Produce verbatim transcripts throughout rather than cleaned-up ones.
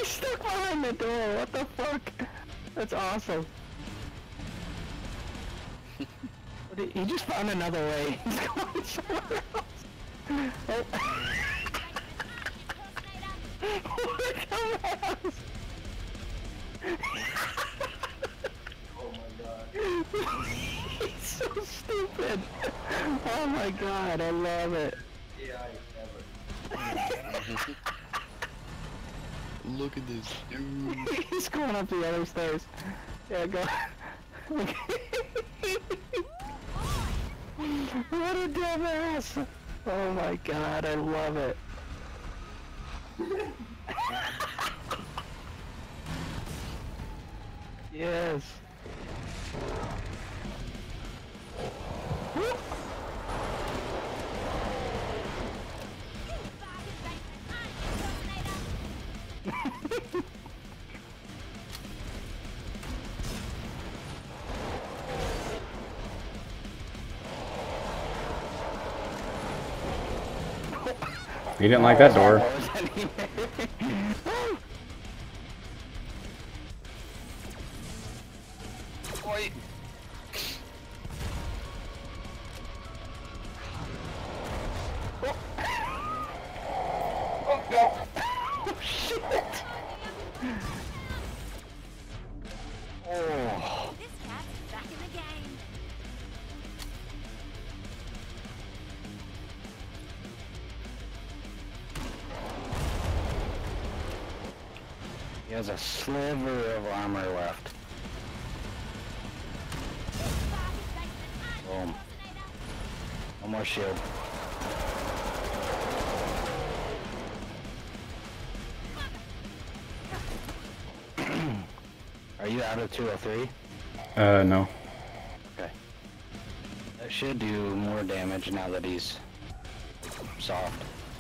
He's stuck behind the door, what the fuck? That's awesome. He just found another way. He's going somewhere else. Oh. What a dumbass! Oh my god. He's so stupid. Oh my god, I love it. A I ever. Look at this dude. He's going up the other stairs. Yeah, go. What a dumbass! Oh my god, I love it. Yes. You didn't like that door. Wait. Oh. Oh no. Oh shit. Oh. This cat's back in the game. He has a sliver of armor left. Boom. One more shield. Are you out of two oh three? Uh, no. Okay. That should do more damage now that he's soft.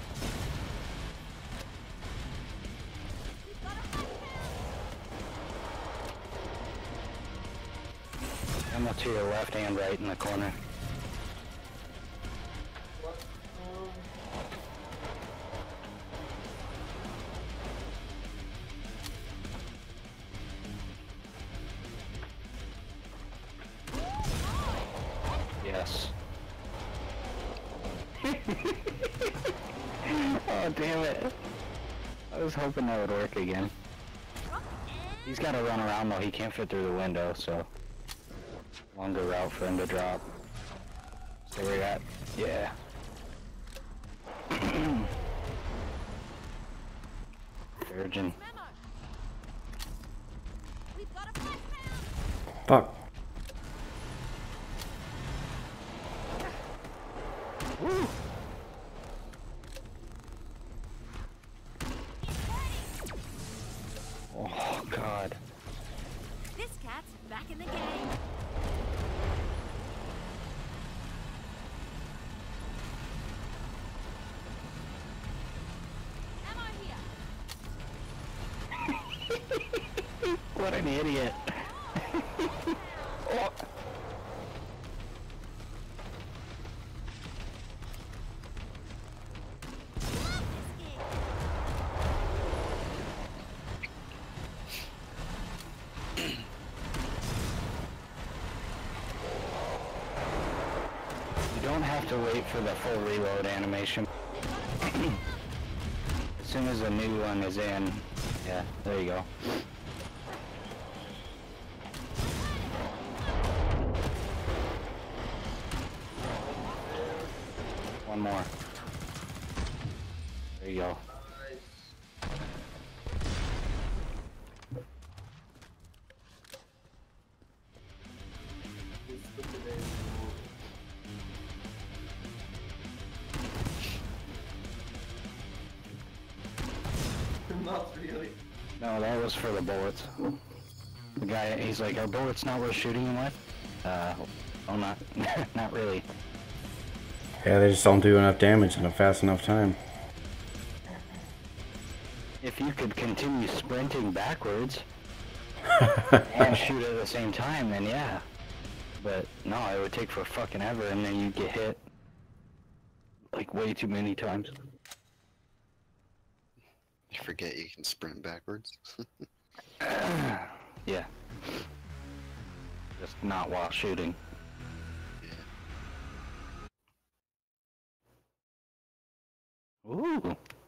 Ammo to your left and right in the corner. What? Um, Yes. Oh damn it. I was hoping that would work again. He's got to run around though, he can't fit through the window, so longer route for him to drop. Stay where you're at. Yeah. Virgin. We've got a flashbang. Fuck. Woo! Oh god. This cat's back in the game. Ammo here. What an idiot. Oh. You don't have to wait for the full reload animation. As soon as a new one is in, yeah, there you go. One more. There you go. this stupid ass move. Not really. No, that was for the bullets. The guy, he's like, are bullets not worth shooting him with? Uh, oh, not, not really. Yeah, they just don't do enough damage in a fast enough time. If you could continue sprinting backwards and shoot at the same time, then yeah. But no, it would take for fucking ever, and then you'd get hit like way too many times. You forget you can sprint backwards. Yeah. Just not while shooting. Yeah. Ooh.